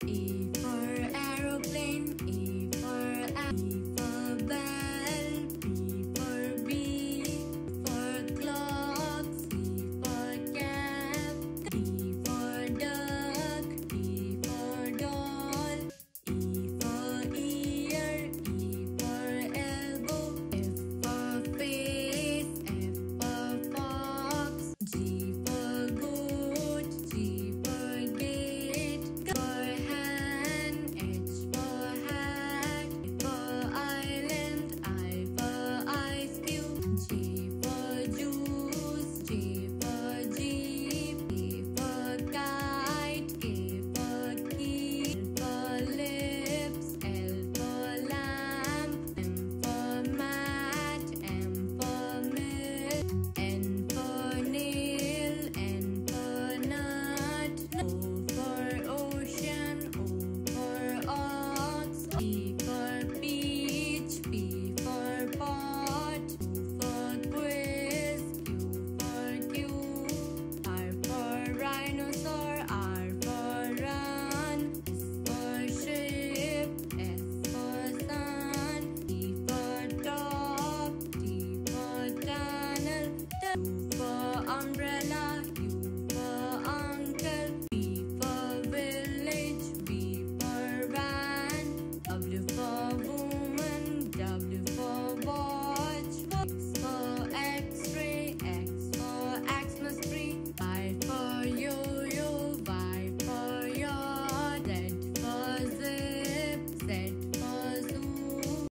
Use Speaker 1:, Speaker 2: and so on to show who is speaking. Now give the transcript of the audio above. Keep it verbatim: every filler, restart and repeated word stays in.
Speaker 1: A for aeroplane, A for a, B for bell, B for bee, for clock, C for cat, D for duck, E for doll, E for ear, E for elbow, F for face, F for fox, G for goat, G for gate, G for hand, H for hat, I for island, I for ice cube, J for juice, J for jeep, K for kite, K for key, L for lips, L for lamp, M for mat, M for milk, N for nail, N for nut, O for ocean, O for ox, P for peach, P for pot, Q for quiz, Q for cube, R for rhinoceros, R for run, S for ship, S for sun, T for top, T for tunnel, U for umbrella,